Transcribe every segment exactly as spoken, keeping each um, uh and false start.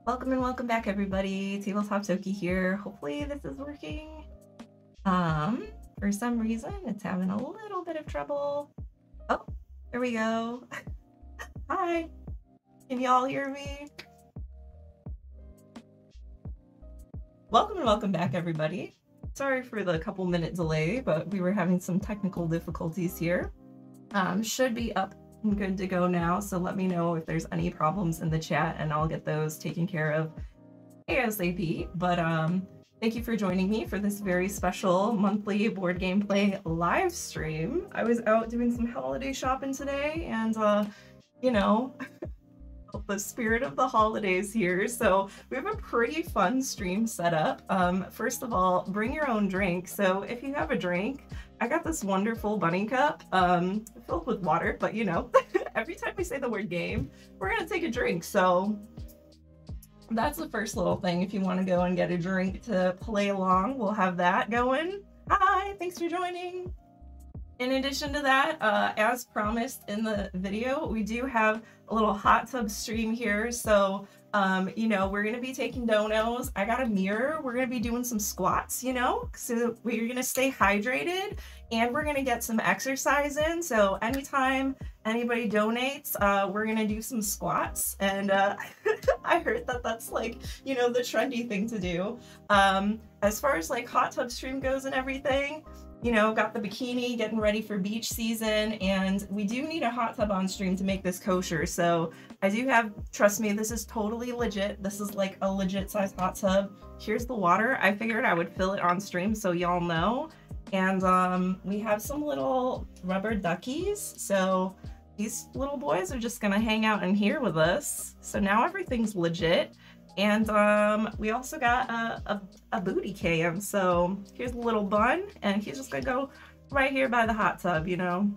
Welcome and welcome back, everybody. Tabletop Toki here. Hopefully this is working. Um, for some reason, it's having a little bit of trouble. Oh, there we go. Hi, can you all hear me? Welcome and welcome back, everybody. Sorry for the couple minute delay, but we were having some technical difficulties here. Um, should be up and good to go now, so let me know if there's any problems in the chat and I'll get those taken care of ASAP. But um, thank you for joining me for this very special monthly board gameplay live stream. I was out doing some holiday shopping today and uh, you know, the spirit of the holidays here. So we have a pretty fun stream set up. Um, first of all, bring your own drink. So if you have a drink, I got this wonderful bunny cup um, filled with water, but you know, every time we say the word game, we're gonna take a drink. So that's the first little thing. If you want to go and get a drink to play along, we'll have that going. Hi, thanks for joining. In addition to that, uh, as promised in the video, we do have a little hot tub stream here. So, um, you know, we're going to be taking donos. I got a mirror. We're going to be doing some squats, you know, so we're going to stay hydrated and we're going to get some exercise in. So anytime anybody donates, uh, we're going to do some squats. And uh, I heard that that's like, you know, the trendy thing to do. Um, as far as like hot tub stream goes and everything, you know, got the bikini, getting ready for beach season, and we do need a hot tub on stream to make this kosher. So I do have, trust me, this is totally legit. This is like a legit size hot tub. Here's the water. I figured I would fill it on stream so y'all know. And um, we have some little rubber duckies. So these little boys are just gonna hang out in here with us. So now everything's legit. And um, we also got a, a, a booty cam. So here's a little bun, and he's just gonna go right here by the hot tub, you know?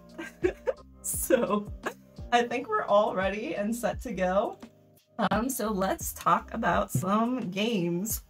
So I think we're all ready and set to go. Um, so let's talk about some games.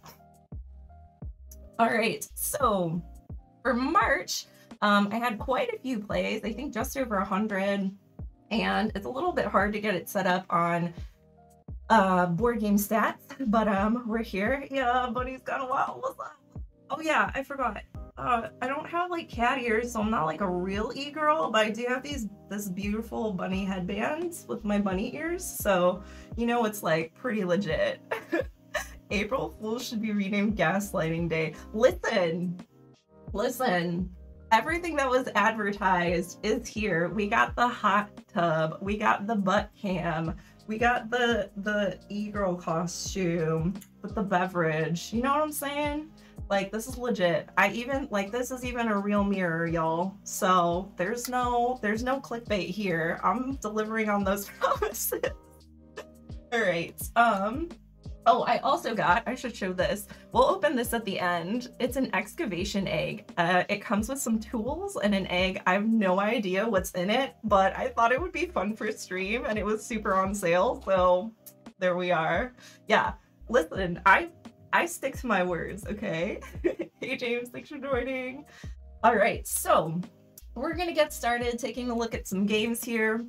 All right, so for March, um, I had quite a few plays, I think just over a hundred, and it's a little bit hard to get it set up on uh board game stats, but um we're here. Yeah, buddy's gone a while. What's up? Oh yeah, I forgot. uh I don't have like cat ears, so I'm not like a real e-girl, but I do have these this beautiful bunny headbands with my bunny ears, so you know it's like pretty legit. April Fool's should be renamed Gaslighting Day. Listen, listen, everything that was advertised is here. We got the hot tub, we got the butt cam, we got the the e-girl costume with the beverage. You know what I'm saying? Like, this is legit. I even, like, this is even a real mirror, y'all. So there's no, there's no clickbait here. I'm delivering on those promises. All right. Um, oh, I also got, I should show this. We'll open this at the end. It's an excavation egg. Uh, it comes with some tools and an egg. I have no idea what's in it, but I thought it would be fun for stream and it was super on sale. So there we are. Yeah, listen, I, I stick to my words, okay? Hey James, thanks for joining. All right, so we're gonna get started taking a look at some games here.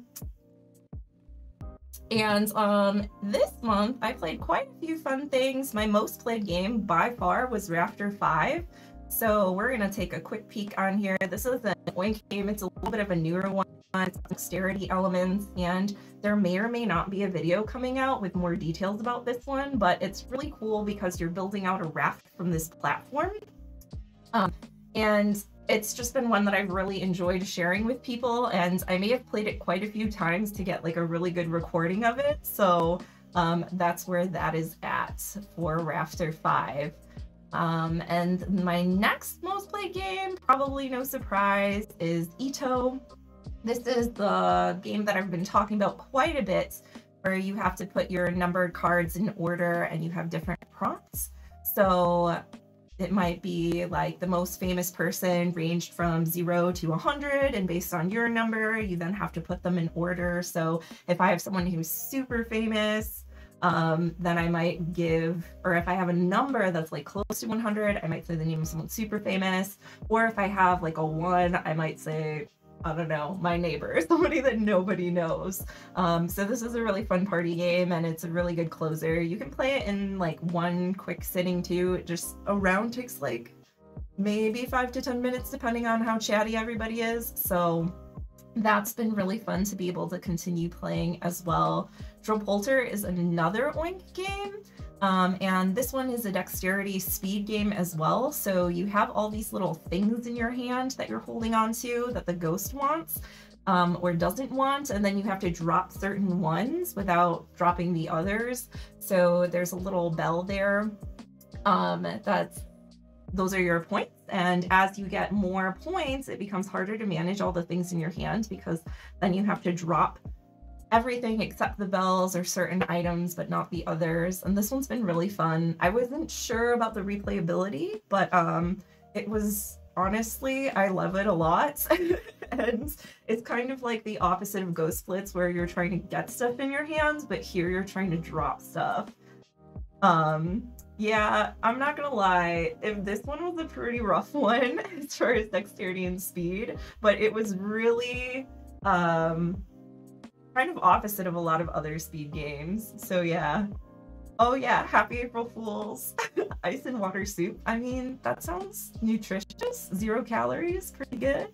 And um, this month, I played quite a few fun things. My most played game by far was Rafter five. So we're gonna take a quick peek on here. This is an Oink game. It's a little bit of a newer one. It's dexterity elements, and there may or may not be a video coming out with more details about this one, but it's really cool because you're building out a raft from this platform. Um, and it's just been one that I've really enjoyed sharing with people, and I may have played it quite a few times to get like a really good recording of it. So um, that's where that is at for Rafter five. Um, and my next most played game, probably no surprise, is Ito. This is the game that I've been talking about quite a bit, where you have to put your numbered cards in order and you have different prompts. So it might be like the most famous person ranged from zero to one hundred, and based on your number, you then have to put them in order. So if I have someone who's super famous, um, then I might give, or if I have a number that's like close to one hundred, I might say the name of someone super famous. Or if I have like a one, I might say I don't know, my neighbor, somebody that nobody knows. Um, so this is a really fun party game, and it's a really good closer. You can play it in like one quick sitting too. It just a round takes like maybe five to ten minutes depending on how chatty everybody is. So that's been really fun to be able to continue playing as well. Dropolter is another Oink game. Um, and this one is a dexterity speed game as well. So you have all these little things in your hand that you're holding on to that the ghost wants um, or doesn't want. And then you have to drop certain ones without dropping the others. So there's a little bell there. Um, that's, those are your points. And as you get more points, it becomes harder to manage all the things in your hand because then you have to drop everything except the bells or certain items, but not the others. And this one's been really fun. I wasn't sure about the replayability, but um, it was, honestly, I love it a lot. And it's kind of like the opposite of Ghost Blitz, where you're trying to get stuff in your hands, but here you're trying to drop stuff. Um, yeah, I'm not gonna lie, if this one was a pretty rough one as far as dexterity and speed, but it was really, um, kind of opposite of a lot of other speed games. So yeah. Oh yeah, happy April Fools. Ice and water soup. I mean, that sounds nutritious. Zero calories, pretty good.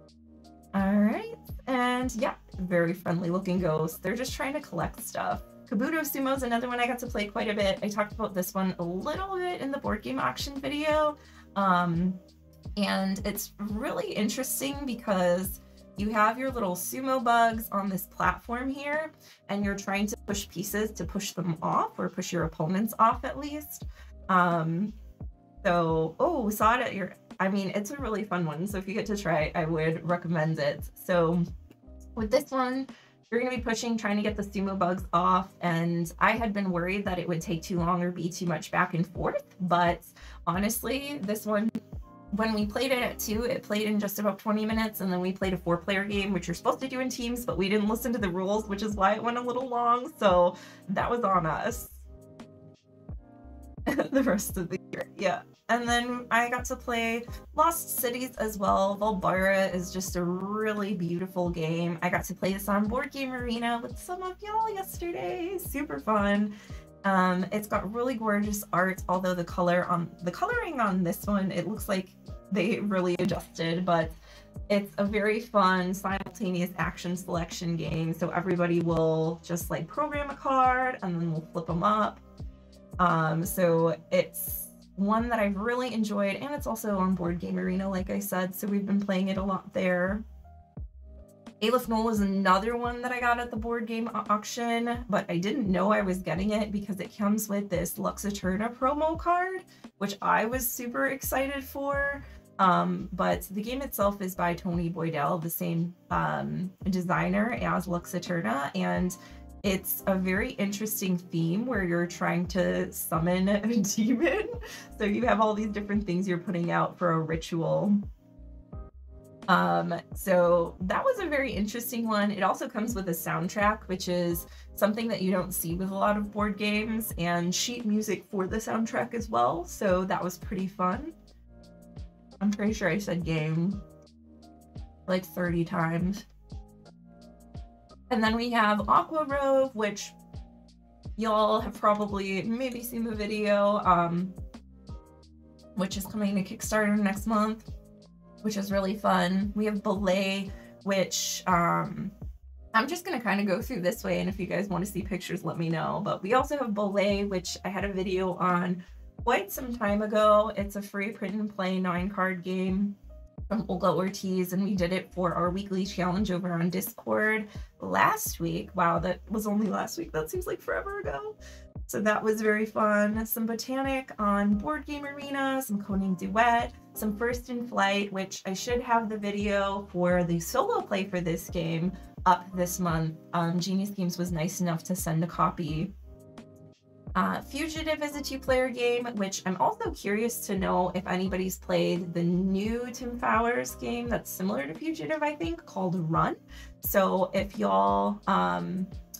All right, and yeah, very friendly looking ghosts. They're just trying to collect stuff. Kabuto Sumo is another one I got to play quite a bit. I talked about this one a little bit in the board game auction video. Um, and it's really interesting because you have your little sumo bugs on this platform here, and you're trying to push pieces to push them off, or push your opponents off at least. Um, so, oh, saw it at your, I mean, it's a really fun one. So if you get to try it, I would recommend it. So with this one, you're going to be pushing, trying to get the sumo bugs off. And I had been worried that it would take too long or be too much back and forth. But honestly, this one, when we played it at two, it played in just about twenty minutes, and then we played a four player game, which you're supposed to do in teams, but we didn't listen to the rules, which is why it went a little long. So that was on us. The rest of the year, yeah. And then I got to play Lost Cities as well. Valbara is just a really beautiful game. I got to play this on Board Game Arena with some of y'all yesterday. Super fun. Um, it's got really gorgeous art, although the color on the coloring on this one, it looks like they really adjusted, but it's a very fun simultaneous action selection game. So everybody will just like program a card and then we'll flip them up. Um, so it's one that I've really enjoyed, and it's also on Board Game Arena, like I said, so we've been playing it a lot there. Aleph Null is another one that I got at the board game auction, but I didn't know I was getting it because it comes with this Lux Eterna promo card, which I was super excited for. Um, but the game itself is by Tony Boydell, the same um, designer as Lux Eterna, and it's a very interesting theme where you're trying to summon a demon. So you have all these different things you're putting out for a ritual. Um, so that was a very interesting one. It also comes with a soundtrack, which is something that you don't see with a lot of board games, and sheet music for the soundtrack as well. So that was pretty fun. I'm pretty sure I said game like thirty times. And then we have Aqua Rove, which y'all have probably maybe seen the video, um, which is coming to Kickstarter next month, which is really fun. We have Belay, which um, I'm just going to kind of go through this way, and if you guys want to see pictures, let me know. But we also have Belay, which I had a video on quite some time ago. It's a free print and play nine card game from Olga Ortiz, and we did it for our weekly challenge over on Discord last week. Wow, that was only last week. That seems like forever ago. So that was very fun. Some Botanic on Board Game Arena, some Coning Duet, some First in Flight, which I should have the video for the solo play for this game up this month. Um, Genius Games was nice enough to send a copy. Uh, Fugitive is a two-player game, which I'm also curious to know if anybody's played the new Tim Fowers game that's similar to Fugitive, I think, called Run. So if y'all um,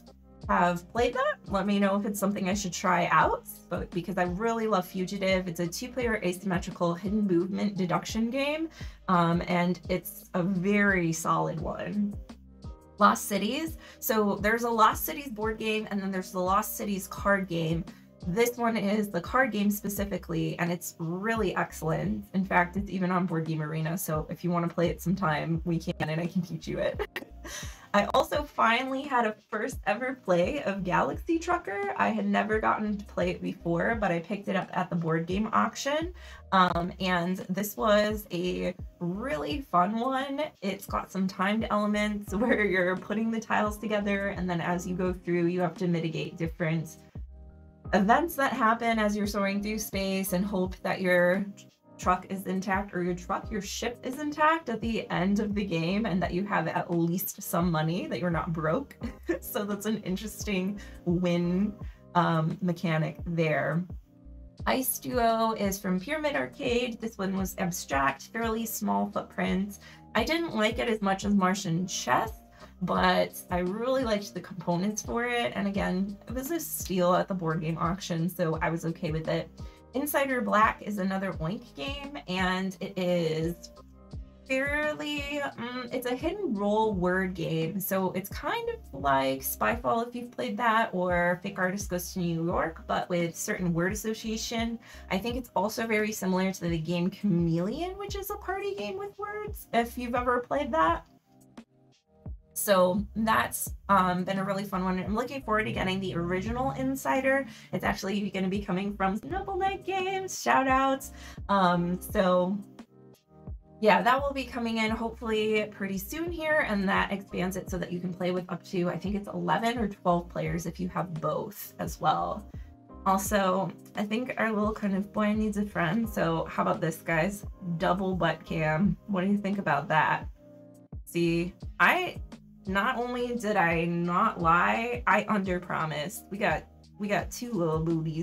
have played that, let me know if it's something I should try out, but because I really love Fugitive. It's a two-player asymmetrical hidden movement deduction game, um, and it's a very solid one. Lost Cities. So there's a Lost Cities board game, and then there's the Lost Cities card game. This one is the card game specifically, and it's really excellent. In fact, it's even on Board Game Arena, so if you want to play it sometime, we can, and I can teach you it. I also finally had a first ever play of Galaxy Trucker. I had never gotten to play it before, but I picked it up at the board game auction. Um, and this was a really fun one. It's got some timed elements where you're putting the tiles together, and then as you go through, you have to mitigate different events that happen as you're soaring through space and hope that your truck is intact, or your truck, your ship is intact at the end of the game, and that you have at least some money, that you're not broke. So that's an interesting win um, mechanic there. Ice Duo is from Pyramid Arcade. This one was abstract, fairly small footprint. I didn't like it as much as Martian Chess, but I really liked the components for it. And again, it was a steal at the board game auction, so I was okay with it. Insider Black is another Oink game, and it is fairly, um, it's a hidden role word game. So it's kind of like Spyfall if you've played that, or Fake Artist Goes to New York, but with certain word association. I think it's also very similar to the game Chameleon, which is a party game with words, if you've ever played that. So that's um, been a really fun one. I'm looking forward to getting the original Insider. It's actually going to be coming from Noble Knight Games. Shout outs. Um, so yeah, that will be coming in hopefully pretty soon here, and that expands it so that you can play with up to, I think it's eleven or twelve players if you have both as well. Also, I think our little kind of boy needs a friend. So how about this, guys? Double butt cam. What do you think about that? See, I... Not only did I not lie, I underpromised. We got we got two little booties.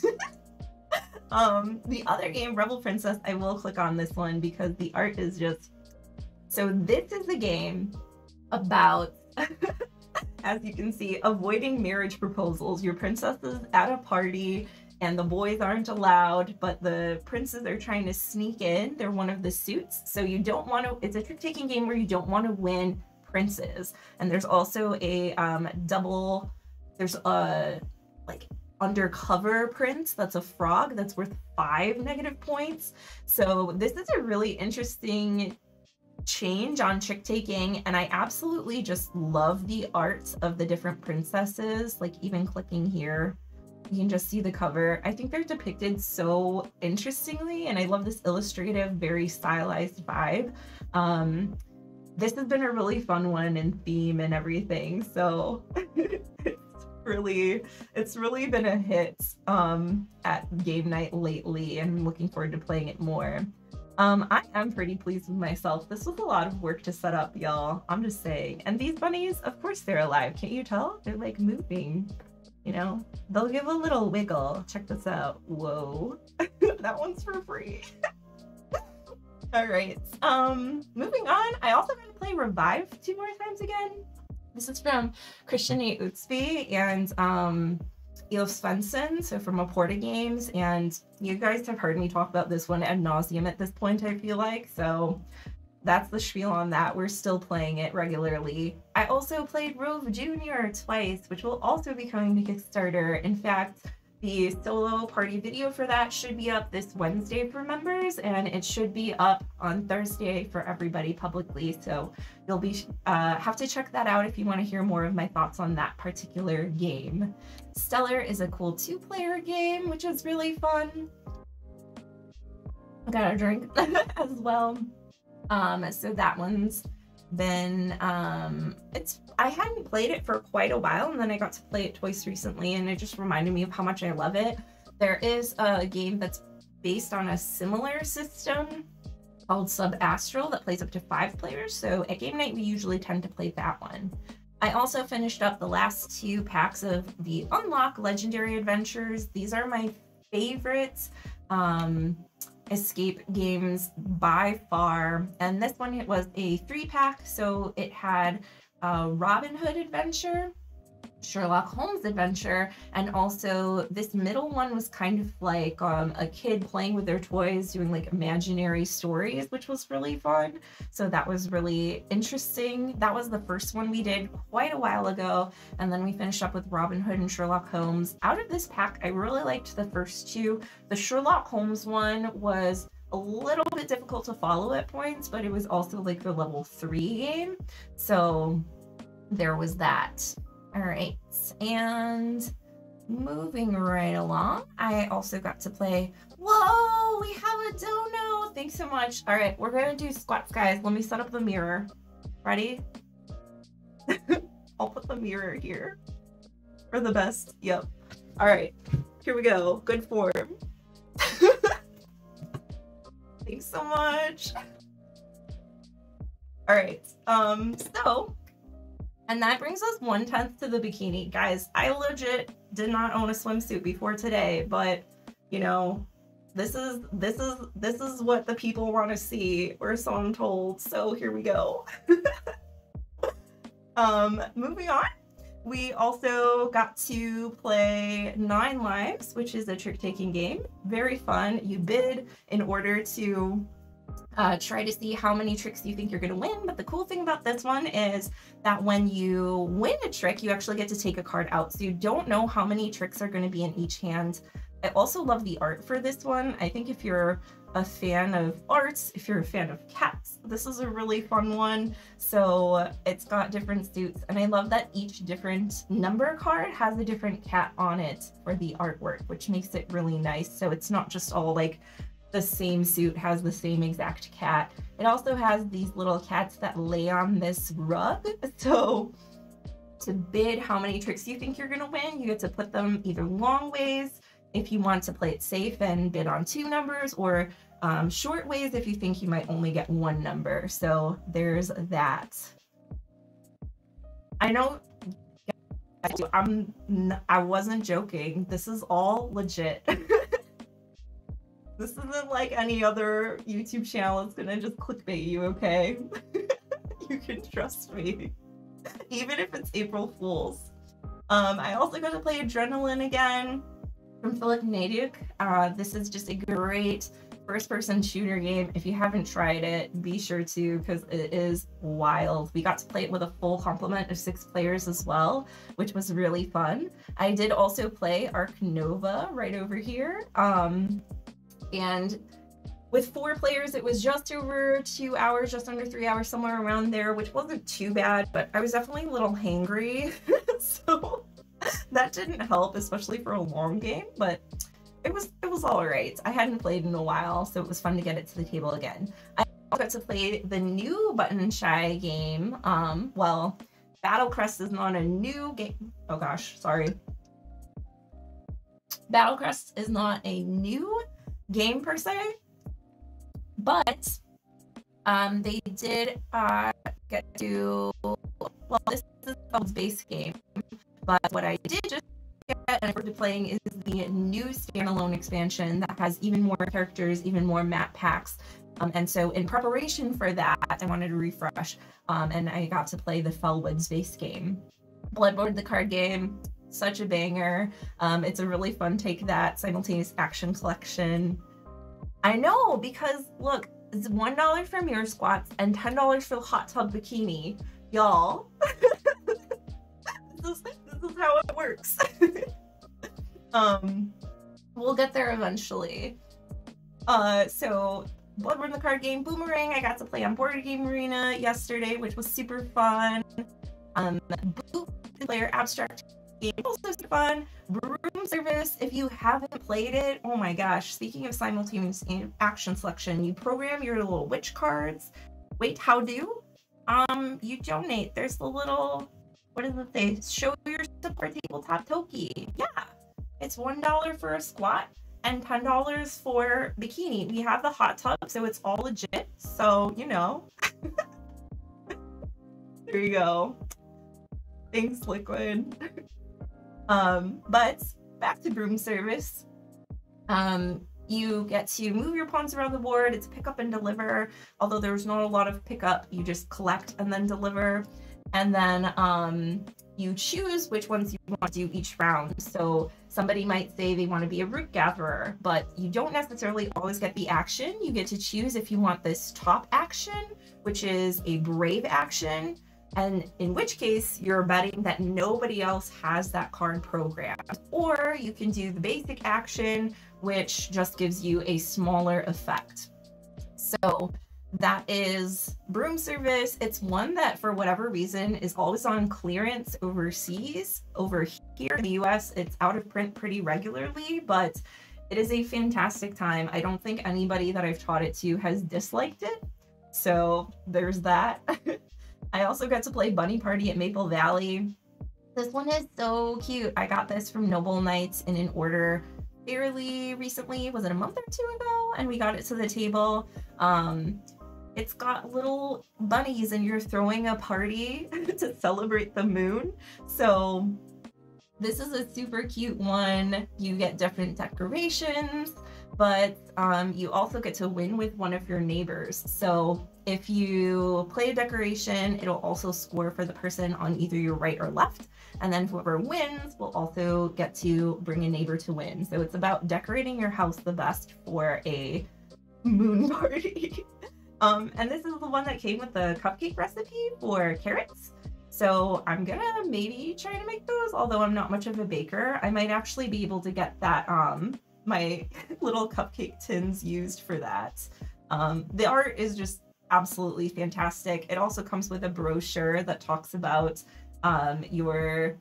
um, the other game, Rebel Princess, I will click on this one because the art is just... So this is a game about, as you can see, avoiding marriage proposals. Your princess is at a party and the boys aren't allowed, but the princes are trying to sneak in. They're one of the suits. So you don't want to, it's a trick-taking game where you don't want to win princes. And there's also a um, double, there's a like undercover prince that's a frog that's worth five negative points. So this is a really interesting change on trick taking, and I absolutely just love the art of the different princesses. Like even clicking here, you can just see the cover. I think they're depicted so interestingly, and I love this illustrative, very stylized vibe. Um, This has been a really fun one in theme and everything, so it's really, it's really been a hit um, at game night lately, and I'm looking forward to playing it more. Um, I am pretty pleased with myself. This was a lot of work to set up, y'all. I'm just saying. And these bunnies, of course they're alive. Can't you tell? They're like moving, you know? They'll give a little wiggle. Check this out. Whoa. That one's for free. All right, um, moving on. I also got to play Revive two more times again. This is from Christian A. Utsby and um, Eel Svensson, so from Aporta Games. And you guys have heard me talk about this one ad nauseum at this point, I feel like. So that's the spiel on that. We're still playing it regularly. I also played Rove Junior twice, which will also be coming to Kickstarter. In fact, the solo party video for that should be up this Wednesday for members, and it should be up on Thursday for everybody publicly. So you'll be uh, have to check that out if you want to hear more of my thoughts on that particular game. Stellar is a cool two-player game, which is really fun. I got a drink as well. Um, so that one's been um it's I hadn't played it for quite a while, and then I got to play it twice recently, and it just reminded me of how much I love it. There is a game that's based on a similar system called Sub-Astral that plays up to five players, so at game night we usually tend to play that one. I also finished up the last two packs of the Unlock Legendary Adventures. These are my favorites um escape games by far, and this one, it was a three pack, so it had a Robin Hood adventure, Sherlock Holmes adventure, and also this middle one was kind of like um, a kid playing with their toys doing like imaginary stories, which was really fun. So that was really interesting. That was the first one we did quite a while ago, and then we finished up with Robin Hood and Sherlock Holmes. Out of this pack, I really liked the first two. The Sherlock Holmes one was a little bit difficult to follow at points, but it was also like the level three game, so there was that. All right, and moving right along, I also got to play, whoa, we have a dono, thanks so much. All right, we're gonna do squats, guys. Let me set up the mirror. Ready? I'll put the mirror here for the best, yep. All right, here we go, good form. Thanks so much. All right, um, so, and that brings us one tenth to the bikini. Guys, I legit did not own a swimsuit before today, but you know, this is this is this is what the people want to see, or so I'm told. So here we go. um, moving on, we also got to play Nine Lives, which is a trick-taking game. Very fun. You bid in order to Uh, try to see how many tricks you think you're going to win. But the cool thing about this one is that when you win a trick, you actually get to take a card out. So you don't know how many tricks are going to be in each hand. I also love the art for this one. I think if you're a fan of arts, if you're a fan of cats, this is a really fun one. So it's got different suits, and I love that each different number card has a different cat on it for the artwork, which makes it really nice. So it's not just all like the same suit has the same exact cat. It also has these little cats that lay on this rug. So to bid how many tricks you think you're gonna win, you get to put them either long ways if you want to play it safe and bid on two numbers, or um, short ways if you think you might only get one number. So there's that. I know I'm, I wasn't joking. This is all legit. This isn't like any other YouTube channel. It's gonna just clickbait you, okay? You can trust me. Even if it's April Fool's. Um, I also got to play Adrenaline again from Philip Nadiuk. Uh, this is just a great first-person shooter game. If you haven't tried it, be sure to, because it is wild. We got to play it with a full complement of six players as well, which was really fun. I did also play Ark Nova right over here. Um, And with four players, it was just over two hours, just under three hours, somewhere around there, which wasn't too bad, but I was definitely a little hangry. So that didn't help, especially for a long game, but it was it was all right. I hadn't played in a while, so it was fun to get it to the table again. I got to play the new Button Shy game. Um, well, Battle Crest is not a new game. Oh gosh, sorry. Battle Crest is not a new game per se, but um they did uh get to, well, this is a base game, but what I did just get and I started playing is the new standalone expansion that has even more characters, even more map packs, um, and so in preparation for that I wanted to refresh, um, and I got to play the Fellwoods base game. Bloodborne, the card game, such a banger. Um, it's a really fun take that simultaneous action collection. I know, because look, it's one dollar for mirror squats and ten dollars for the hot tub bikini. Y'all, this, is, this is how it works. um, we'll get there eventually. Uh, so Bloodborne, the card game, Boomerang, I got to play on Board Game Arena yesterday, which was super fun. Um, Boot Player Abstract game, also super fun. Broom Service, if you haven't played it, oh my gosh, speaking of simultaneous action selection, you program your little witch cards. Wait, how do? Um, you donate. There's the little, what does it say? Show your support tabletop Toki. Yeah, it's one dollar for a squat and ten dollars for bikini. We have the hot tub, so it's all legit. So, you know. There you go. Thanks, Liquid. um, but back to Broom Service. Um, you get to move your pawns around the board. It's pick up and deliver. Although there's not a lot of pick up, you just collect and then deliver. And then um, you choose which ones you want to do each round. So somebody might say they want to be a root gatherer, but you don't necessarily always get the action. You get to choose if you want this top action, which is a brave action, and in which case you're betting that nobody else has that card programmed. Or you can do the basic action, which just gives you a smaller effect. So that is Broom Service. It's one that, for whatever reason, is always on clearance overseas. Over here in the U S, it's out of print pretty regularly, but it is a fantastic time. I don't think anybody that I've taught it to has disliked it. So there's that. I also got to play Bunny Party at Maple Valley. This one is so cute. I got this from Noble Knights in an order fairly recently. Was it a month or two ago? And we got it to the table. Um, it's got little bunnies and you're throwing a party to celebrate the moon. So this is a super cute one. You get different decorations, but um, you also get to win with one of your neighbors. So if you play a decoration, it'll also score for the person on either your right or left. And then whoever wins will also get to bring a neighbor to win. So it's about decorating your house the best for a moon party. um, and this is the one that came with the cupcake recipe for carrots. So I'm gonna maybe try to make those, although I'm not much of a baker. I might actually be able to get that, um, my little cupcake tins used for that. Um, the art is just absolutely fantastic. It also comes with a brochure that talks about um, your,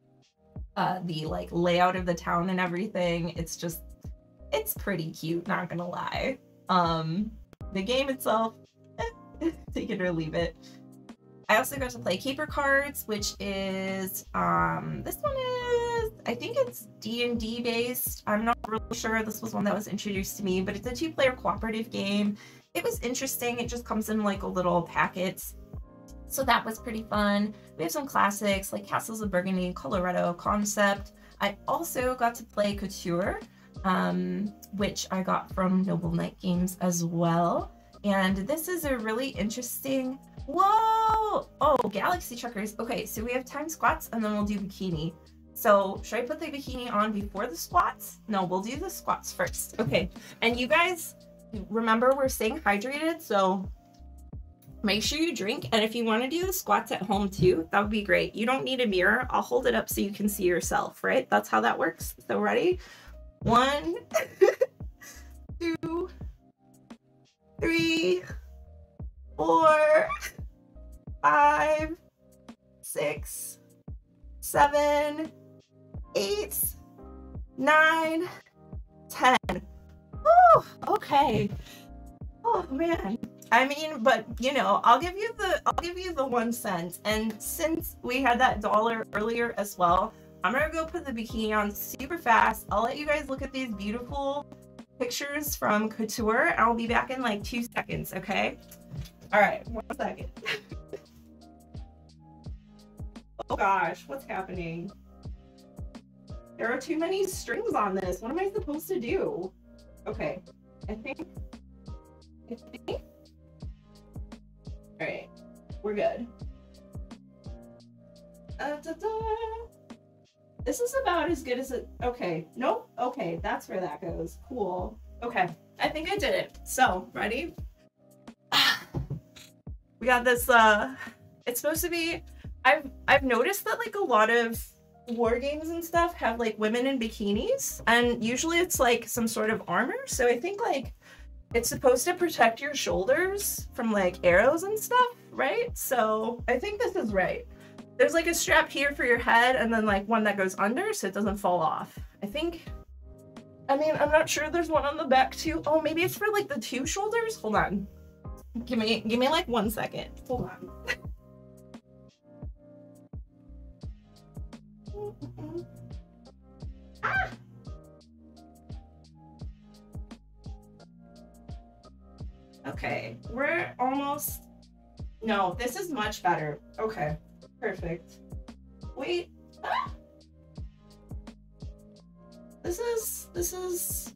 uh, the like layout of the town and everything. It's just, it's pretty cute, not gonna lie. Um, the game itself, eh, take it or leave it. I also got to play Caper Cards, which is, um, this one is, I think it's D and D based. I'm not really sure. This was one that was introduced to me, but it's a two-player cooperative game. It was interesting. It just comes in like a little packets. So that was pretty fun. We have some classics like Castles of Burgundy, Colorado Concept. I also got to play Couture, um, which I got from Noble Knight Games as well. And this is a really interesting, whoa! Oh, Galaxy Checkers. Okay, so we have time squats and then we'll do bikini. So should I put the bikini on before the squats? No, we'll do the squats first. Okay, and you guys, remember we're staying hydrated, so make sure you drink. And if you want to do the squats at home too, that would be great. You don't need a mirror. I'll hold it up so you can see yourself, right? That's how that works. So ready? One, two, three, four, five, six, seven, eight, nine, ten. Oh, okay. Oh man. I mean, but you know, I'll give you the I'll give you the one cent. And since we had that dollar earlier as well, I'm gonna go put the bikini on super fast. I'll let you guys look at these beautiful pictures from Couture. I'll be back in like two seconds, okay? All right, one second. Oh gosh, what's happening? There are too many strings on this. What am I supposed to do? Okay, I think, I think. All right, we're good. Uh, da, da. This is about as good as it, okay, nope, okay, that's where that goes, cool. Okay, I think I did it. So, ready? We got this, uh, it's supposed to be, I've, I've noticed that like a lot of war games and stuff have like women in bikinis, and usually it's like some sort of armor, so I think like it's supposed to protect your shoulders from like arrows and stuff, right? So I think this is right. There's like a strap here for your head and then like one that goes under so it doesn't fall off. I think, I mean, I'm not sure there's one on the back too. Oh, maybe it's for like the two shoulders? Hold on. Give me, give me like one second. Hold on. Ah! Okay, we're almost, no, this is much better. Okay, perfect. Wait, ah! This is, this is,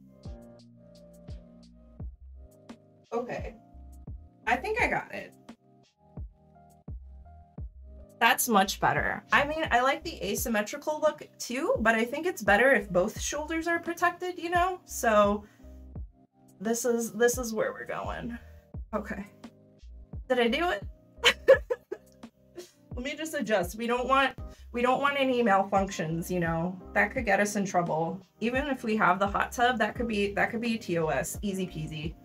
okay. I think I got it. That's much better. I mean, I like the asymmetrical look too, but I think it's better if both shoulders are protected, you know? So this is this is where we're going. Okay. Did I do it? Let me just adjust. We don't want we don't want any malfunctions, you know. That could get us in trouble. Even if we have the hot tub, that could be that could be T O S. Easy peasy.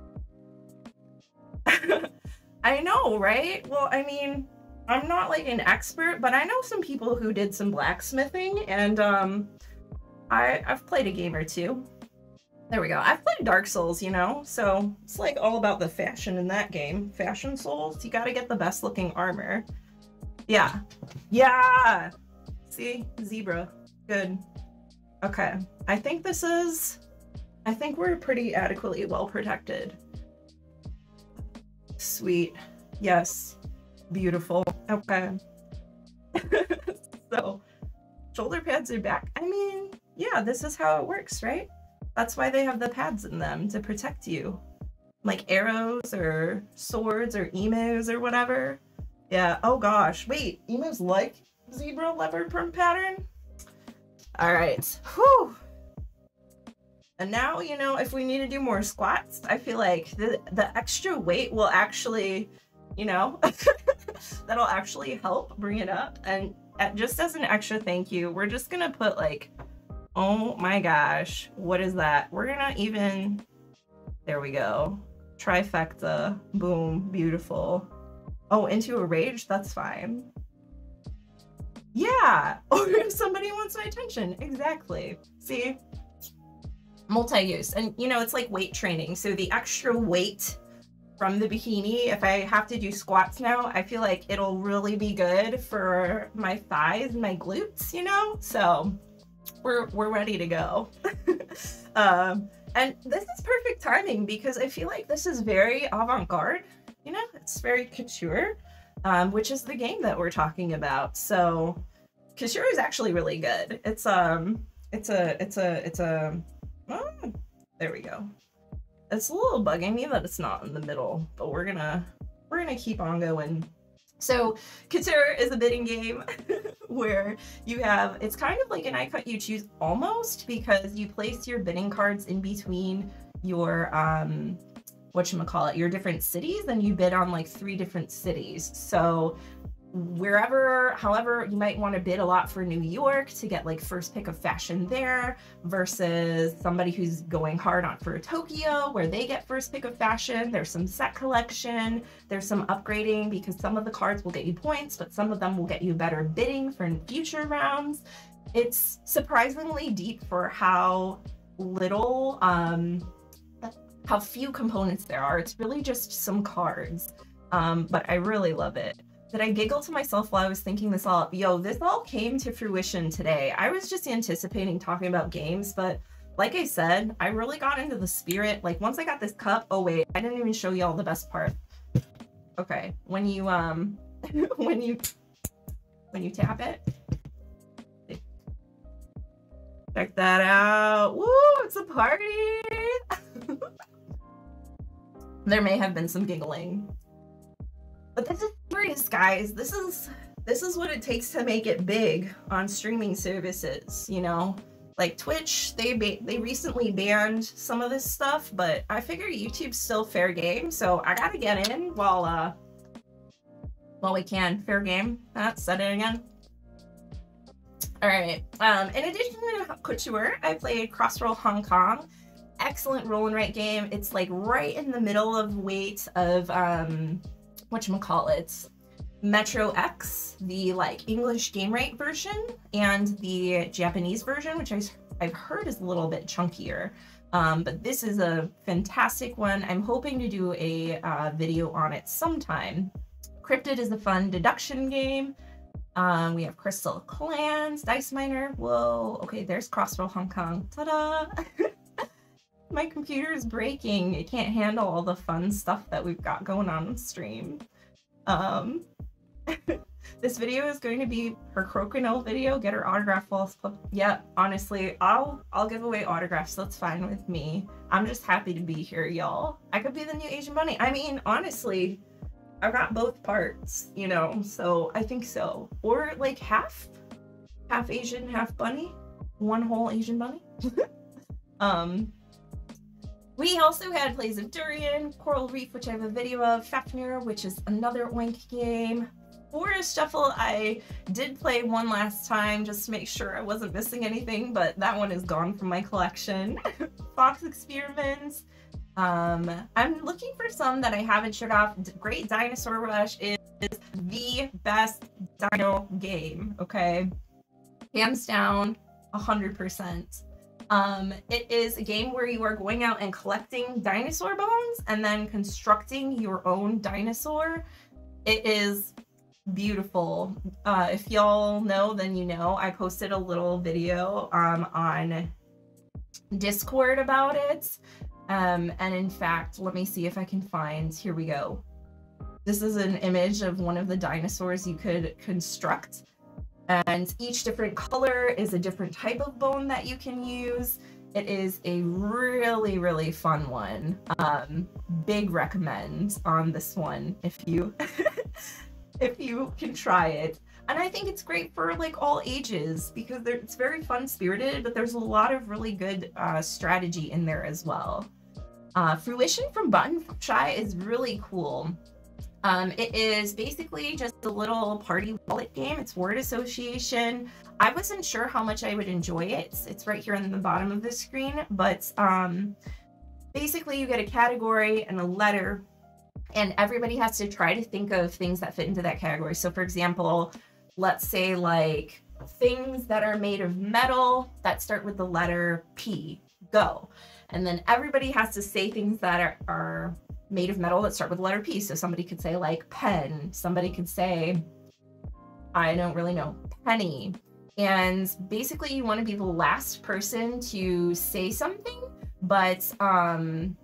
I know, right? Well, I mean, I'm not like an expert, but I know some people who did some blacksmithing, and um, I, I've played a game or two. There we go. I've played Dark Souls, you know, so it's like all about the fashion in that game. Fashion Souls, you gotta get the best looking armor. Yeah. Yeah! See? Zebra. Good. Okay. I think this is... I think we're pretty adequately well protected. Sweet. Yes. Beautiful. Okay. So, shoulder pads are back. I mean, yeah, this is how it works, right? That's why they have the pads in them, to protect you. Like arrows or swords or emos or whatever. Yeah, oh gosh. Wait, emos like zebra leopard print pattern? Alright. Whew. And now, you know, if we need to do more squats, I feel like the, the extra weight will actually, you know, that'll actually help bring it up. And just as an extra thank you, we're just gonna put like, oh my gosh, what is that? We're gonna even, there we go. Trifecta, boom, beautiful. Oh, into a rage, that's fine. Yeah, or if somebody wants my attention, exactly. See? Multi-use, and you know, it's like weight training, so the extra weight from the bikini, if I have to do squats now, I feel like it'll really be good for my thighs and my glutes, you know? So we're we're ready to go. um and this is perfect timing because I feel like this is very avant-garde, you know, it's very couture, um which is the game that we're talking about. So couture is actually really good. It's um it's a it's a it's a oh, there we go. It's a little bugging me that it's not in the middle, but we're gonna we're gonna keep on going. So couture is a bidding game where you have, it's kind of like an I Cut You Choose almost, because you place your bidding cards in between your um whatchamacallit, your different cities, and you bid on like three different cities. So wherever, however, you might want to bid a lot for New York to get like first pick of fashion there, versus somebody who's going hard on for Tokyo where they get first pick of fashion. There's some set collection, there's some upgrading because some of the cards will get you points, but some of them will get you better bidding for future rounds. It's surprisingly deep for how little, um, how few components there are. It's really just some cards, um, but I really love it. Did I giggle to myself while I was thinking this all up? Yo, this all came to fruition today. I was just anticipating talking about games, but like I said, I really got into the spirit. Like once I got this cup, oh wait, I didn't even show y'all the best part. Okay, when you, um, when you, when you tap it, check that out. Woo, it's a party. There may have been some giggling. But this is serious, guys. This is this is what it takes to make it big on streaming services, you know? Like Twitch, they ba they recently banned some of this stuff, but I figure YouTube's still fair game, so I gotta get in while uh while we can. Fair game. That said it again. All right. Um, in addition to couture, I played Crossroll Hong Kong. Excellent roll and write game. It's like right in the middle of weight of um. whatchamacallit, Metro X, the like English game rate version, and the Japanese version, which I, I've heard is a little bit chunkier. Um, but this is a fantastic one. I'm hoping to do a uh, video on it sometime. Cryptid is a fun deduction game. Um, we have Crystal Clans, Dice Miner. Whoa, okay, there's Crossroll Hong Kong. Ta-da! My computer is breaking. It can't handle all the fun stuff that we've got going on on stream. Um, this video is going to be her Crokinole video. Get her autograph false. Yeah, honestly, I'll I'll give away autographs. That's fine with me. I'm just happy to be here, y'all. I could be the new Asian Bunny. I mean, honestly, I got both parts, you know, so I think so. Or like half, half Asian, half bunny, one whole Asian bunny. um, we also had Plays of Durian, Coral Reef, which I have a video of, Fafnir, which is another Oink game. Forest Shuffle, I did play one last time just to make sure I wasn't missing anything, but that one is gone from my collection. Fox Experiments. Um, I'm looking for some that I haven't showed off. Great Dinosaur Rush is the best dino game, okay? Hands down, one hundred percent. Um, it is a game where you are going out and collecting dinosaur bones and then constructing your own dinosaur. It is beautiful. Uh, if y'all know, then you know. I posted a little video um, on Discord about it. Um, and in fact, let me see if I can find, here we go. This is an image of one of the dinosaurs you could construct. And each different color is a different type of bone that you can use. It is a really, really fun one. Um, big recommend on this one if you if you can try it. And I think it's great for like all ages because it's very fun spirited, but there's a lot of really good uh, strategy in there as well. Uh, Fruition from Button Shy is really cool. Um, it is basically just a little party wallet game. It's word association. I wasn't sure how much I would enjoy it. It's right here in the bottom of the screen, but um, basically you get a category and a letter, and everybody has to try to think of things that fit into that category. So for example, let's say like things that are made of metal that start with the letter P, go. And then everybody has to say things that are, are made of metal that start with the letter P. So somebody could say like pen, somebody could say, I don't really know, penny. And basically you want to be the last person to say something, but um,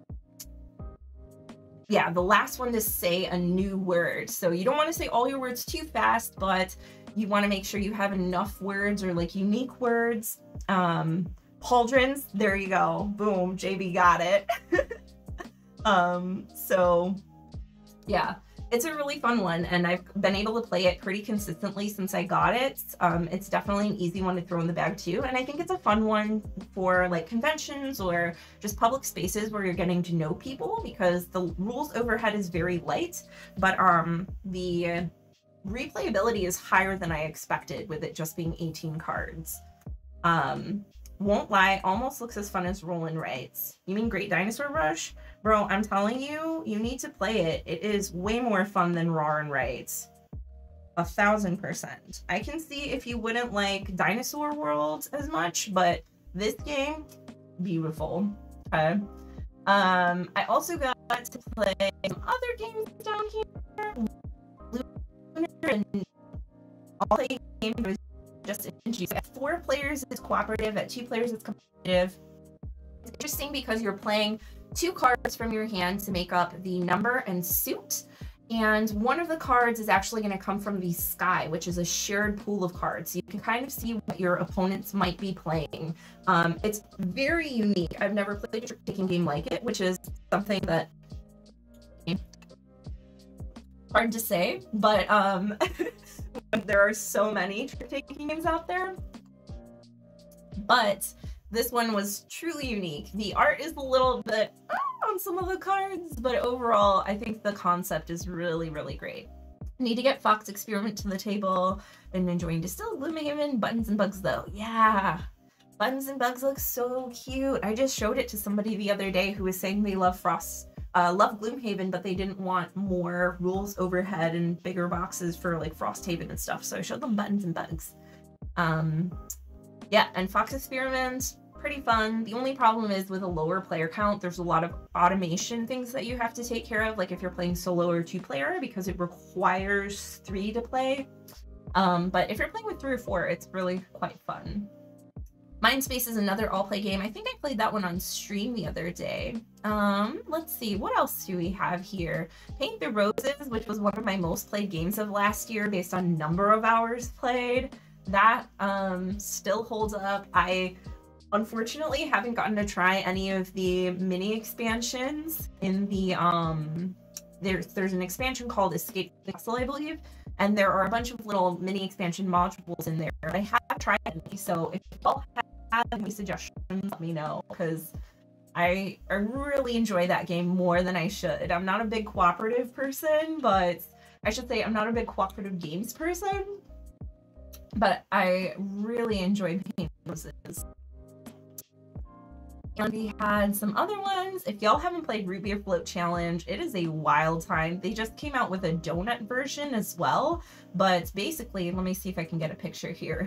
yeah, the last one to say a new word. So you don't want to say all your words too fast, but you want to make sure you have enough words or like unique words. Um, pauldrons, there you go. Boom, J B got it. um, so yeah, it's a really fun one, and I've been able to play it pretty consistently since I got it. Um, it's definitely an easy one to throw in the bag too, and I think it's a fun one for like conventions or just public spaces where you're getting to know people, because the rules overhead is very light, but um, the replayability is higher than I expected with it just being eighteen cards. Um, won't lie, almost looks as fun as Rollin' Rights. You mean Great Dinosaur Rush? Bro, I'm telling you, you need to play it. It is way more fun than Rollin' Rights. A thousand percent. I can see if you wouldn't like Dinosaur World as much, but this game, beautiful. Okay. Um, I also got to play some other games down here. Lunar and all the games was just introduced. At four players it's cooperative, at two players it's competitive. It's interesting because you're playing two cards from your hand to make up the number and suit, and one of the cards is actually going to come from the sky, which is a shared pool of cards, so you can kind of see what your opponents might be playing. Um, it's very unique. I've never played a trick-taking game like it, which is something that hard to say, but um, there are so many trick-taking games out there. But this one was truly unique. The art is a little bit ah, on some of the cards, but overall, I think the concept is really, really great. Need to get Fox Experiment to the table. Been enjoying Distilled Gloomhaven. Buttons and Bugs though, yeah. Buttons and Bugs look so cute. I just showed it to somebody the other day who was saying they love Frost, uh, love Gloomhaven, but they didn't want more rules overhead and bigger boxes for like Frosthaven and stuff. So I showed them Buttons and Bugs. Um, yeah, and Fox Experiment, pretty fun. The only problem is with a lower player count, there's a lot of automation things that you have to take care of, like if you're playing solo or two player, because it requires three to play. Um, but if you're playing with three or four, it's really quite fun. Mindspace is another all-play game. I think I played that one on stream the other day. Um, let's see, what else do we have here? Paint the Roses, which was one of my most played games of last year based on number of hours played. That um, still holds up. I unfortunately haven't gotten to try any of the mini expansions in the um, there's there's an expansion called Escape the Castle, I believe, and there are a bunch of little mini expansion modules in there. I have tried any, so if y'all have any suggestions, let me know, because I, I really enjoy that game more than I should. I'm not a big cooperative person, but I should say I'm not a big cooperative games person, but I really enjoy Paint the Roses. And we had some other ones. If y'all haven't played Root Beer Float Challenge, it is a wild time. They just came out with a donut version as well, but basically, let me see if I can get a picture here.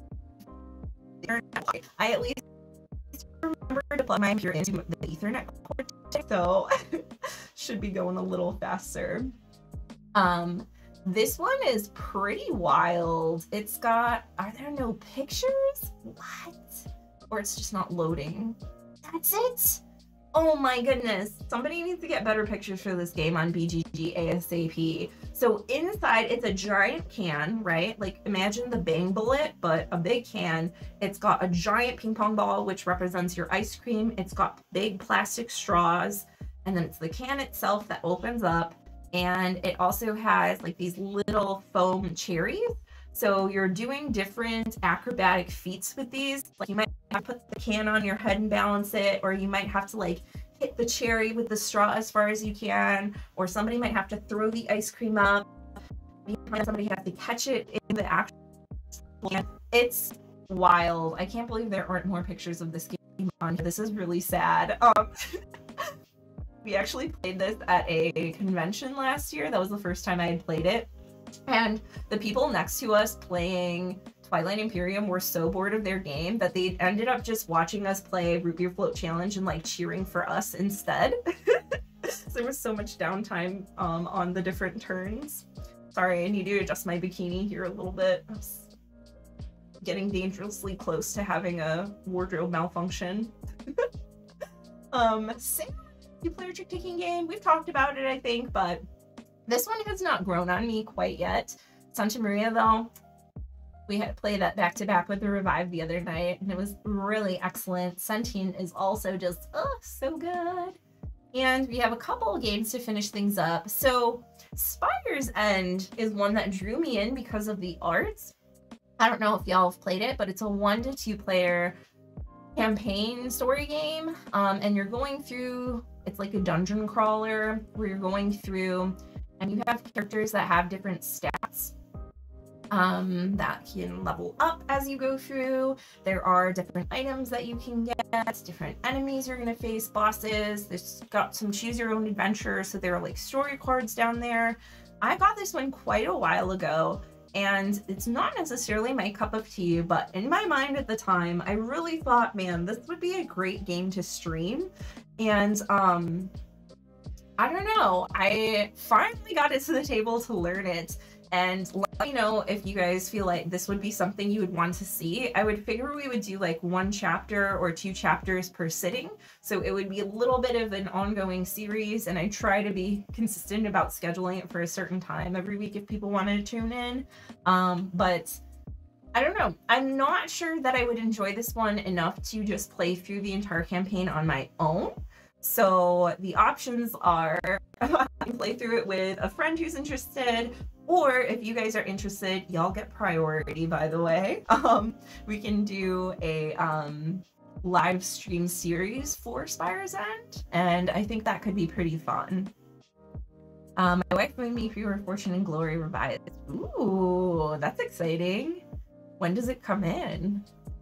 I at least remember to plug my computer into the Ethernet cord, so should be going a little faster. Um, this one is pretty wild. It's got, are there no pictures? What? Or it's just not loading. That's it? Oh my goodness. Somebody needs to get better pictures for this game on B G G ASAP. So inside, it's a giant can, right? Like imagine the Bang Bullet, but a big can. It's got a giant ping pong ball, which represents your ice cream. It's got big plastic straws, and then it's the can itself that opens up. And it also has like these little foam cherries. So you're doing different acrobatic feats with these. Like you might have to put the can on your head and balance it, or you might have to like hit the cherry with the straw as far as you can, or somebody might have to throw the ice cream up. Somebody has to catch it in the actual can. It's wild. I can't believe there aren't more pictures of this game on here. This is really sad. Um, we actually played this at a convention last year. That was the first time I had played it. And the people next to us playing Twilight Imperium were so bored of their game that they ended up just watching us play Root Beer Float Challenge and like cheering for us instead. So there was so much downtime um, on the different turns. Sorry, I need to adjust my bikini here a little bit. I'm getting dangerously close to having a wardrobe malfunction. um, same two-player trick-taking game. We've talked about it, I think, but this one has not grown on me quite yet. Santa Maria, though, we had played that back-to-back with the Revive the other night, and it was really excellent. Centene is also just, oh, so good. And we have a couple of games to finish things up. So Spire's End is one that drew me in because of the arts. I don't know if y'all have played it, but it's a one to two player campaign story game. Um, and you're going through, it's like a dungeon crawler where you're going through and you have characters that have different stats um, that can level up as you go through. There are different items that you can get, different enemies you're going to face, bosses. There's got some choose your own adventure, so there are like story cards down there. I got this one quite a while ago, and it's not necessarily my cup of tea, but in my mind at the time, I really thought, man, this would be a great game to stream. And um, I don't know, I finally got it to the table to learn it. And let me know if you guys feel like this would be something you would want to see. I would figure we would do like one chapter or two chapters per sitting. So it would be a little bit of an ongoing series, and I try to be consistent about scheduling it for a certain time every week if people wanted to tune in. Um, but I don't know. I'm not sure that I would enjoy this one enough to just play through the entire campaign on my own. So the options are play through it with a friend who's interested, or if you guys are interested, y'all get priority, by the way. Um, we can do a um, live stream series for Spire's End, and I think that could be pretty fun. Um, my wife made me pre-order Fortune and Glory Revive. Ooh, that's exciting. When does it come in?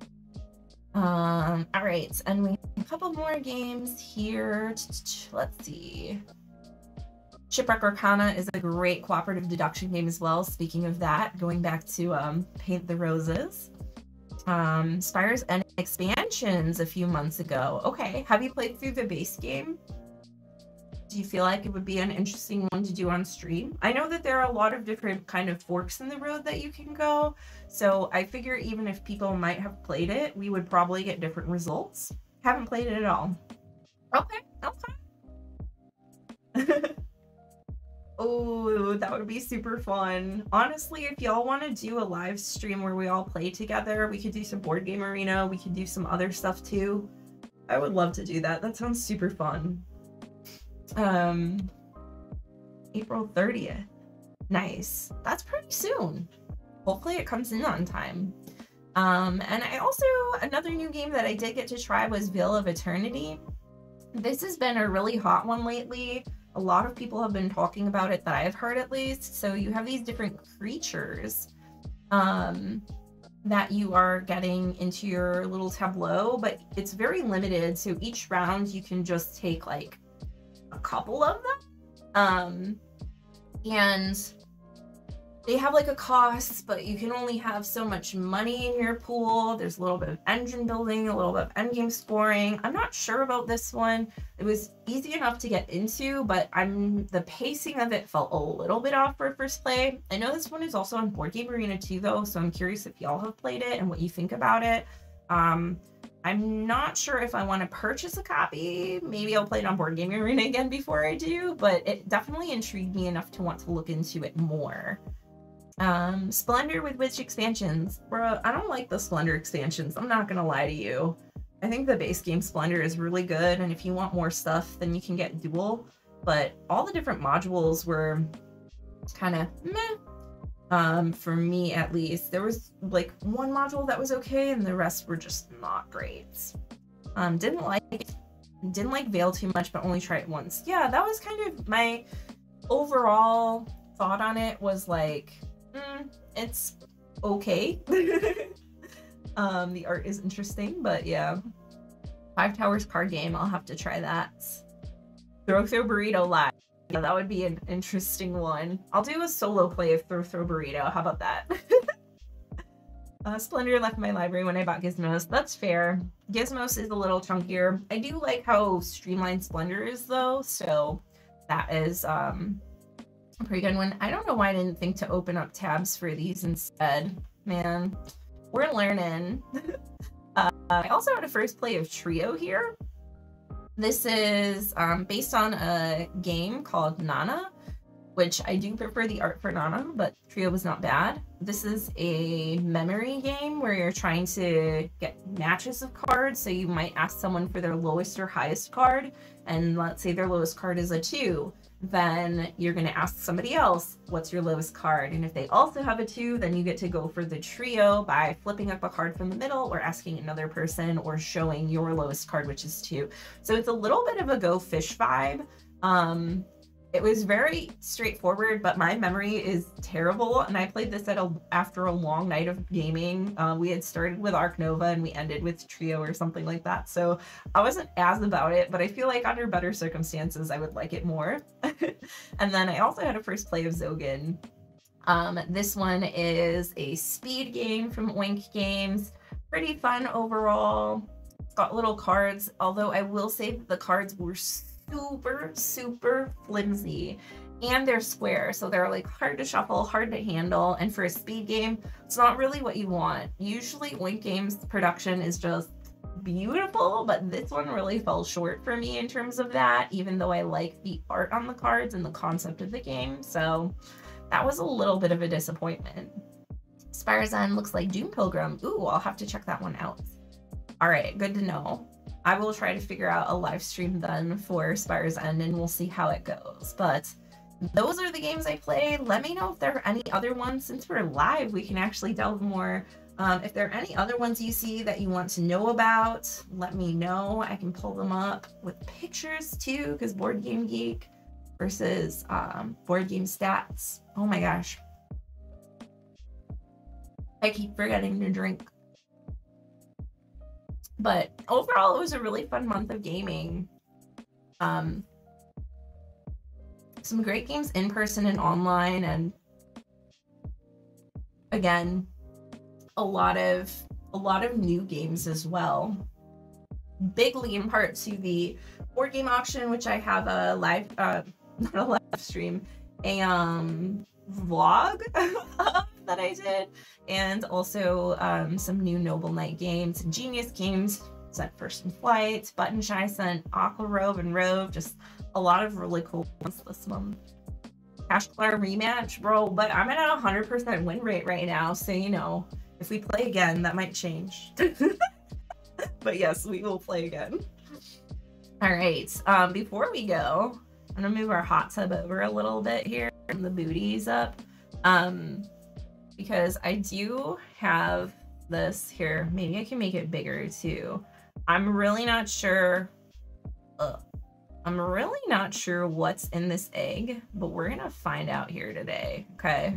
Um, all right, and we have a couple more games here. Let's see. Shipwreck Arcana is a great cooperative deduction game as well. Speaking of that, going back to um, Paint the Roses. Um, Spire's End expansions a few months ago. Okay, have you played through the base game? Do you feel like it would be an interesting one to do on stream? I know that there are a lot of different kind of forks in the road that you can go. So I figure even if people might have played it, we would probably get different results. Haven't played it at all. Okay, okay. Oh, that would be super fun. Honestly, if y'all want to do a live stream where we all play together, we could do some board game arena. We could do some other stuff too. I would love to do that. That sounds super fun. Um, April thirtieth. Nice. That's pretty soon. Hopefully it comes in on time. Um, and I also, another new game that I did get to try was Veil of Eternity. This has been a really hot one lately. A lot of people have been talking about it that I've heard at least. So you have these different creatures um, that you are getting into your little tableau, but it's very limited. So each round you can just take like a couple of them. Um, and they have like a cost, but you can only have so much money in your pool. There's a little bit of engine building, a little bit of endgame scoring. I'm not sure about this one. It was easy enough to get into, but I'm the pacing of it felt a little bit off for first play. I know this one is also on Board Game Arena too, though, so I'm curious if y'all have played it and what you think about it. Um, I'm not sure if I want to purchase a copy. Maybe I'll play it on Board Game Arena again before I do, but it definitely intrigued me enough to want to look into it more. Um, Splendor with Witch expansions. Bro, I don't like the Splendor expansions. I'm not gonna lie to you. I think the base game Splendor is really good, and if you want more stuff, then you can get Duel. But all the different modules were kind of meh. Um, for me at least. There was like one module that was okay, and the rest were just not great. Um, didn't like it. Didn't like Veil too much, but only tried it once. Yeah, that was kind of my overall thought on it was like, Mm, it's okay. um, the art is interesting, but yeah. Five Towers card game, I'll have to try that. Throw Throw Burrito live. Yeah, that would be an interesting one. I'll do a solo play of Throw Throw Burrito. How about that? uh, Splendor left my library when I bought Gizmos. That's fair. Gizmos is a little chunkier. I do like how streamlined Splendor is though, so that is um pretty good one. I don't know why I didn't think to open up tabs for these instead. Man, we're learning. uh, I also had a first play of Trio here. This is um, based on a game called Nana, which I do prefer the art for Nana, but Trio was not bad. This is a memory game where you're trying to get matches of cards. So you might ask someone for their lowest or highest card, and let's say their lowest card is a two. Then you're going to ask somebody else, what's your lowest card? And if they also have a two, then you get to go for the trio by flipping up a card from the middle or asking another person or showing your lowest card, which is two. So it's a little bit of a Go Fish vibe. Um, it was very straightforward, but my memory is terrible. And I played this at a, after a long night of gaming. Uh, we had started with Arc Nova and we ended with Trio or something like that. So I wasn't as about it, but I feel like under better circumstances, I would like it more. And then I also had a first play of Zogan. Um, this one is a speed game from Oink Games. Pretty fun overall. It's got little cards, although I will say that the cards were super, super flimsy. And they're square, so they're like hard to shuffle, hard to handle. And for a speed game, it's not really what you want. Usually Oink Games production is just beautiful, but this one really fell short for me in terms of that, even though I like the art on the cards and the concept of the game. So that was a little bit of a disappointment. Spire's End looks like Doom Pilgrim. Ooh, I'll have to check that one out. All right, good to know. I will try to figure out a live stream then for Spire's End and we'll see how it goes. But those are the games I played. Let me know if there are any other ones. Since we're live, we can actually delve more. Um, if there are any other ones you see that you want to know about, let me know. I can pull them up with pictures too, because Board Game Geek versus um, Board Game Stats. Oh my gosh. I keep forgetting to drink. But overall, it was a really fun month of gaming. Um, some great games in person and online, and again, a lot of a lot of new games as well. Bigly in part to the board game auction, which I have a live, uh, not a live stream, a um, vlog that I did, and also um, some new Noble Knight games. Genius Games sent First in Flight, Button Shy sent Aqua Rove and Rove, just a lot of really cool ones this month. Cash Clare rematch, bro, but I'm at a one hundred percent win rate right now, so you know, if we play again, that might change. But yes, we will play again. All right, um, before we go, I'm gonna move our hot tub over a little bit here and the booties up. Um, because I do have this here. Maybe I can make it bigger too. I'm really not sure. Ugh. I'm really not sure what's in this egg, but we're gonna find out here today, okay?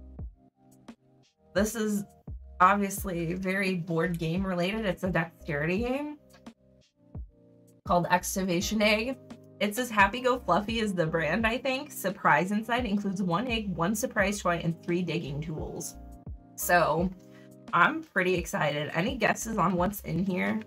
This is obviously very board game related. It's a dexterity game called Excavation Egg. It says Happy Go Fluffy is the brand, I think. Surprise inside includes one egg, one surprise toy, and three digging tools. So I'm pretty excited. Any guesses on what's in here?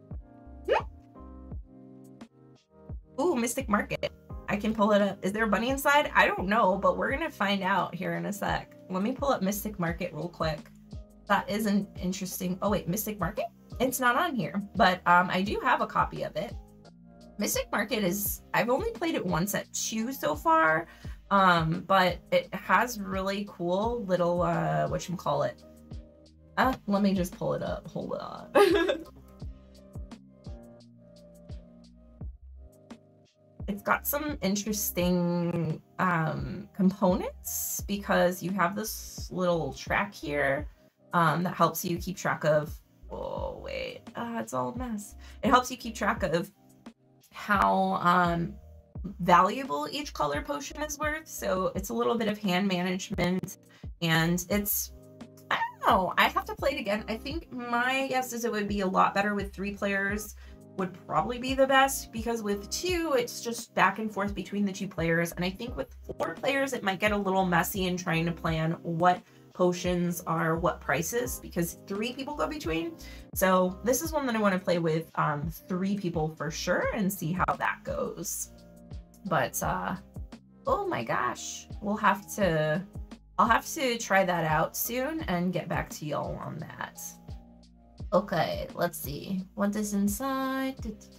Ooh, Mystic Market. I can pull it up. Is there a bunny inside? I don't know, but we're gonna find out here in a sec. Let me pull up Mystic Market real quick. That is an interesting. Oh wait, Mystic Market? It's not on here, but um, I do have a copy of it. Mystic Market is, I've only played it once at two so far, um, but it has really cool little, uh, whatchamacallit. Uh, let me just pull it up. Hold on. It's got some interesting um, components because you have this little track here um, that helps you keep track of, oh wait, uh, it's all a mess. It helps you keep track of how um, valuable each color potion is worth. So it's a little bit of hand management, and it's, I don't know, I have to play it again. I think my guess is it would be a lot better with three players. Would probably be the best, because with two it's just back and forth between the two players, and I think with four players it might get a little messy in trying to plan what potions are what prices, because three people go between. So this is one that I want to play with um three people for sure and see how that goes. But uh oh my gosh, we'll have to I'll have to try that out soon and get back to y'all on that. Okay, let's see what is inside.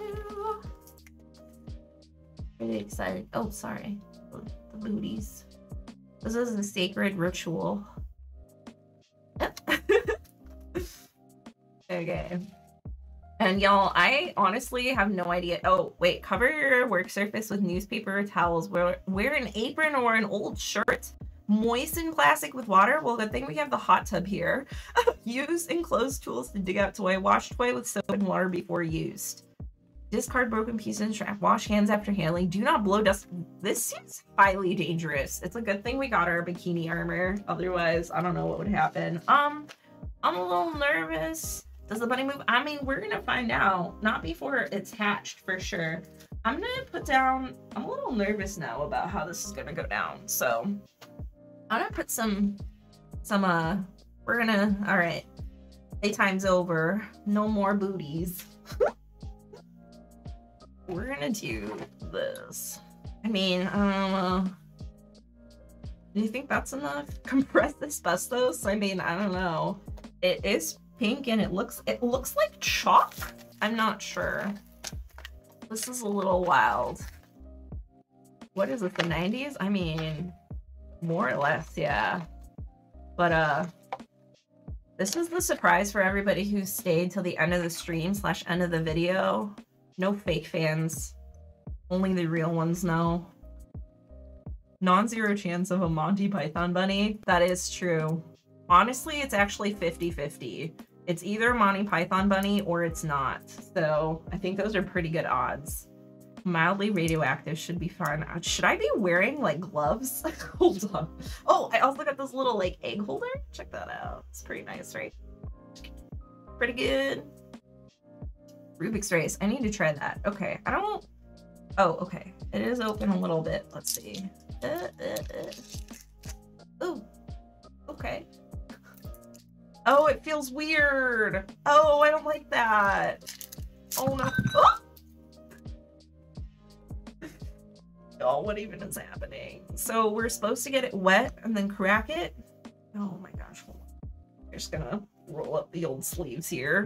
Really excited. Oh, sorry, the booties. This is a sacred ritual. Okay. And y'all, I honestly have no idea. Oh, wait, cover your work surface with newspaper or towels. Wear, wear an apron or an old shirt. Moisten plastic with water. Well, good thing we have the hot tub here. Use enclosed tools to dig out toy. Wash toy with soap and water before used. Discard broken pieces and strap. Wash hands after handling. Do not blow dust. This seems highly dangerous. It's a good thing we got our bikini armor. Otherwise, I don't know what would happen. Um, I'm a little nervous. Does the bunny move? I mean, we're gonna find out. Not before it's hatched, for sure. I'm gonna put down, I'm a little nervous now about how this is gonna go down. So I'm gonna put some, some, uh, we're gonna, all right. Playtime's over. No more booties. We're gonna do this. I mean, I don't know. Do you think that's enough? Compressed asbestos? I mean, I don't know. It is pink and it looks, it looks like chalk. I'm not sure. This is a little wild. What is it, the nineties? I mean, more or less, yeah. But, uh, this is the surprise for everybody who stayed till the end of the stream slash end of the video. No fake fans. Only the real ones know. Non-zero chance of a Monty Python bunny. That is true. Honestly, it's actually fifty fifty. It's either Monty Python bunny or it's not. So I think those are pretty good odds. Mildly radioactive should be fine. Should I be wearing like gloves? Hold on. Oh, I also got this little like egg holder. Check that out. It's pretty nice, right? Pretty good. Rubik's Race. I need to try that. Okay. I don't... Oh, okay. It is open a little bit. Let's see. Uh, uh, uh. Ooh. Okay. Oh, it feels weird. Oh, I don't like that. Oh, no. Oh! Oh, what even is happening? So we're supposed to get it wet and then crack it? Oh my gosh. Hold on. I'm just gonna roll up the old sleeves here.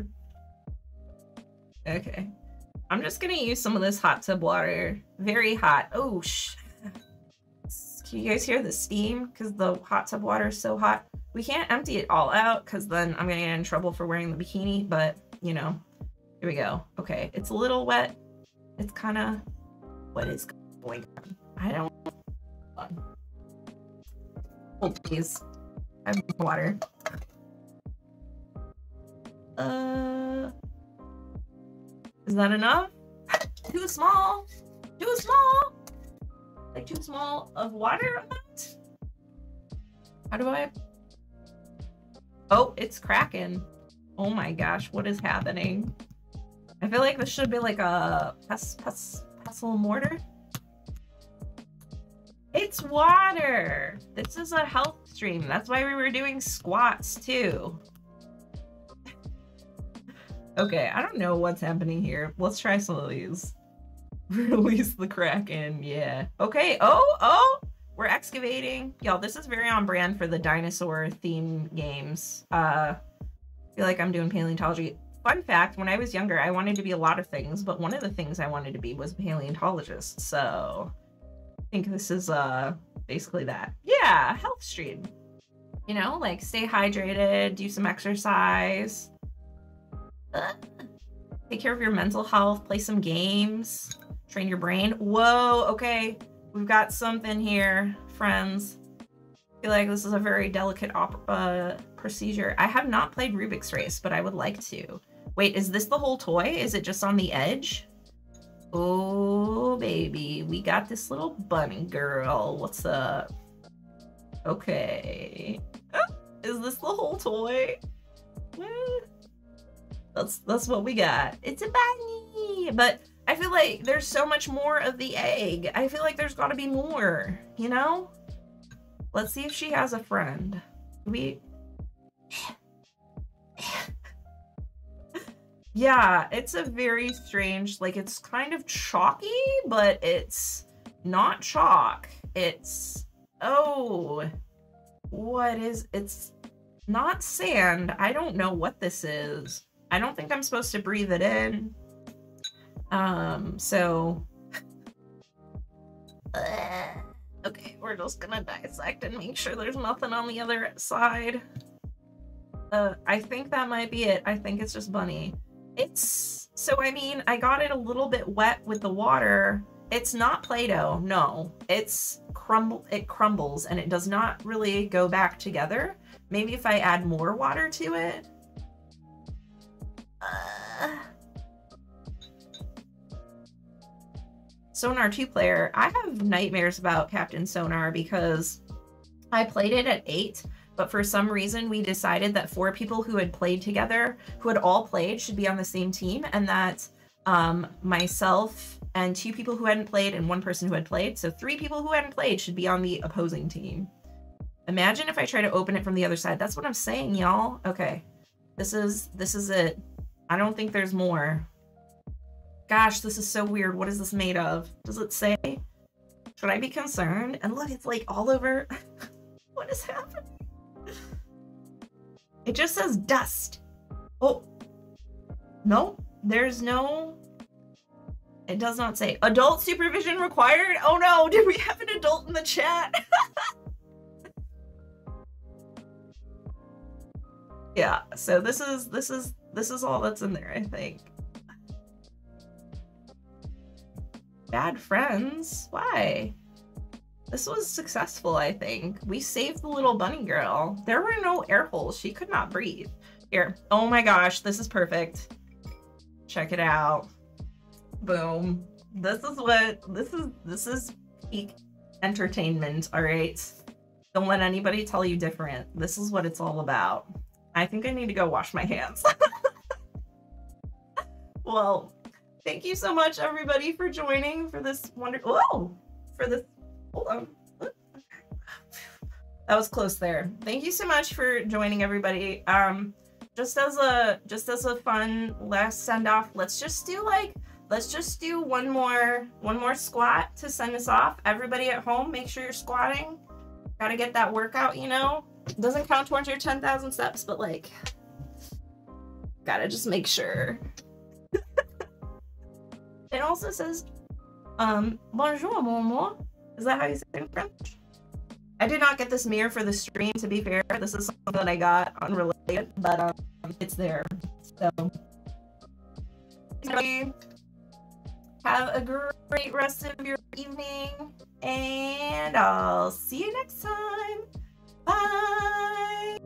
Okay. I'm just gonna use some of this hot tub water. Very hot. Oh, sh. Can you guys hear the steam? Because the hot tub water is so hot. We can't empty it all out because then I'm gonna get in trouble for wearing the bikini, but you know, here we go. Okay, it's a little wet. It's kind of what is going on. I don't... Oh, please. I have water. Uh... Is that enough? Too small? Too small? Like, too small of water amount? How do I... Oh, it's cracking. Oh my gosh, what is happening? I feel like this should be like a pes pes pestle mortar. It's water! This is a health stream. That's why we were doing squats too. Okay, I don't know what's happening here. Let's try some of these. Release the Kraken, yeah. Okay, oh, oh! We're excavating. Y'all, this is very on brand for the dinosaur theme games. Uh, I feel like I'm doing paleontology. Fun fact, when I was younger, I wanted to be a lot of things, but one of the things I wanted to be was a paleontologist, so I think this is uh basically that. Yeah, health stream. You know, like stay hydrated, do some exercise, uh, take care of your mental health, play some games, train your brain. Whoa, okay, we've got something here, friends. I feel like this is a very delicate op uh, procedure. I have not played Rubik's Race, but I would like to. Wait, is this the whole toy? Is it just on the edge? Oh, baby. We got this little bunny girl. What's up? Okay. Oh, is this the whole toy? Eh, that's, that's what we got. It's a bunny! But I feel like there's so much more of the egg. I feel like there's gotta be more, you know? Let's see if she has a friend. We... Yeah, it's a very strange, like it's kind of chalky, but it's not chalk. It's, oh, what is, it's not sand. I don't know what this is. I don't think I'm supposed to breathe it in. Um, so, okay, we're just gonna dissect and make sure there's nothing on the other side. Uh, I think that might be it. I think it's just bunny. It's, so I mean, I got it a little bit wet with the water. It's not Play-Doh, no. It's crumble, it crumbles and it does not really go back together. Maybe if I add more water to it. Uh... Sonar two player, I have nightmares about Captain Sonar because I played it at eight. But for some reason, we decided that four people who had played together, who had all played, should be on the same team, and that um, myself and two people who hadn't played and one person who had played, so three people who hadn't played should be on the opposing team. Imagine if I try to open it from the other side. That's what I'm saying, y'all. Okay, this is this is it. I don't think there's more. Gosh, this is so weird. What is this made of? Does it say? Should I be concerned? And look, it's like all over. What is happening? It just says dust. Oh, no, there's no, it does not say adult supervision required. Oh no, did we have an adult in the chat? Yeah, so this is, this is, this is all that's in there, I think. Bad friends, why? This was successful, I think. We saved the little bunny girl. There were no air holes. She could not breathe. Here. Oh my gosh, this is perfect. Check it out. Boom. This is what, this is, this is peak entertainment, all right? Don't let anybody tell you different. This is what it's all about. I think I need to go wash my hands. Well, thank you so much, everybody, for joining for this wonderful, whoa, for this, hold on. That was close there. Thank you so much for joining, everybody. Um, just as a just as a fun last send off, let's just do like let's just do one more one more squat to send us off. Everybody at home, make sure you're squatting. Gotta get that workout, you know. It doesn't count towards your ten thousand steps, but like, gotta just make sure. It also says, um, bonjour, mon amour. Is that how you say it in French? I did not get this mirror for the stream, to be fair. This is something that I got unrelated, but um, it's there. So, have Have a great rest of your evening, and I'll see you next time. Bye!